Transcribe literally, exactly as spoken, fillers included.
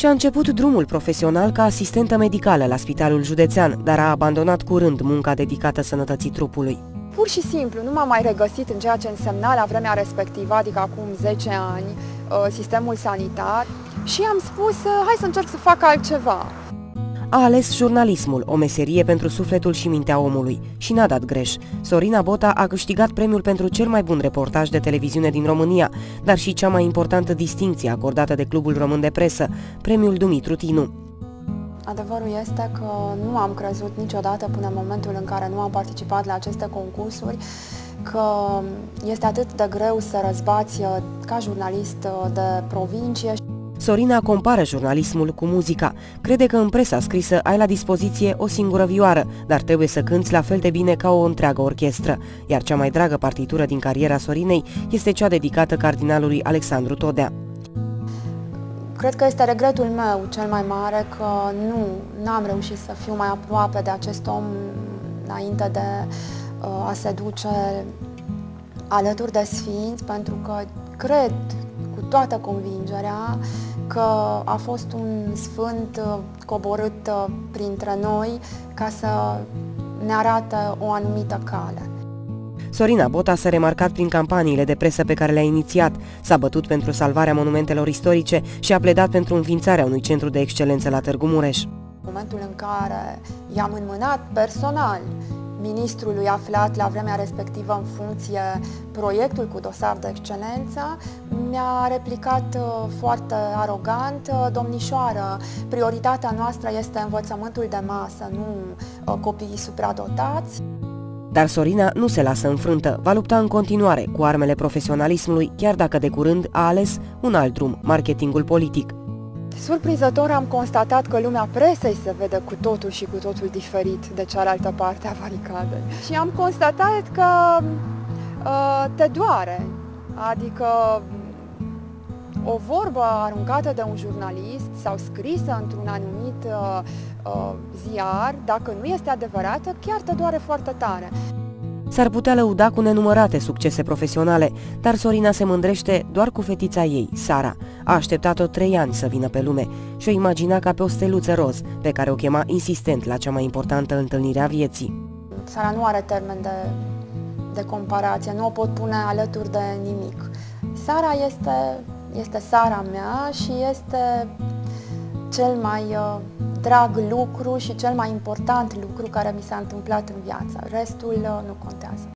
Și-a început drumul profesional ca asistentă medicală la Spitalul Județean, dar a abandonat curând munca dedicată sănătății trupului. Pur și simplu, nu m-am mai regăsit în ceea ce însemna la vremea respectivă, adică acum zece ani, sistemul sanitar și am spus, hai să încerc să fac altceva. A ales jurnalismul, o meserie pentru sufletul și mintea omului, și n-a dat greș. Sorina Bota a câștigat premiul pentru cel mai bun reportaj de televiziune din România, dar și cea mai importantă distincție acordată de Clubul Român de Presă, premiul Dumitru Tinu. Adevărul este că nu am crezut niciodată până în momentul în care nu am participat la aceste concursuri că este atât de greu să răzbați ca jurnalist de provincie. Sorina compară jurnalismul cu muzica. Crede că în presa scrisă ai la dispoziție o singură vioară, dar trebuie să cânți la fel de bine ca o întreagă orchestră. Iar cea mai dragă partitură din cariera Sorinei este cea dedicată cardinalului Alexandru Todea. Cred că este regretul meu cel mai mare că nu n-am reușit să fiu mai aproape de acest om înainte de uh, a se duce alături de sfinți, pentru că cred cu toată convingerea că a fost un sfânt coborât printre noi ca să ne arate o anumită cale. Sorina Bota s-a remarcat prin campaniile de presă pe care le-a inițiat, s-a bătut pentru salvarea monumentelor istorice și a pledat pentru înființarea unui centru de excelență la Târgu Mureș. În momentul în care i-am înmânat personal ministrului aflat la vremea respectivă în funcție proiectul cu dosar de excelență, mi-a replicat foarte arogant: domnișoară, prioritatea noastră este învățământul de masă, nu copiii supradotați. Dar Sorina nu se lasă înfrântă, va lupta în continuare cu armele profesionalismului, chiar dacă de curând a ales un alt drum, marketingul politic. Surprinzător am constatat că lumea presei se vede cu totul și cu totul diferit de cealaltă parte a baricadei. Și am constatat că uh, te doare, adică o vorbă aruncată de un jurnalist sau scrisă într-un anumit uh, uh, ziar, dacă nu este adevărată, chiar te doare foarte tare. S-ar putea lăuda cu nenumărate succese profesionale, dar Sorina se mândrește doar cu fetița ei, Sara. A așteptat-o trei ani să vină pe lume și o imagina ca pe o steluță roz, pe care o chema insistent la cea mai importantă întâlnire a vieții. Sara nu are termen de, de comparație, nu o pot pune alături de nimic. Sara este, este Sara mea și este cel mai uh, drag lucru și cel mai important lucru care mi s-a întâmplat în viață. Restul uh, nu contează.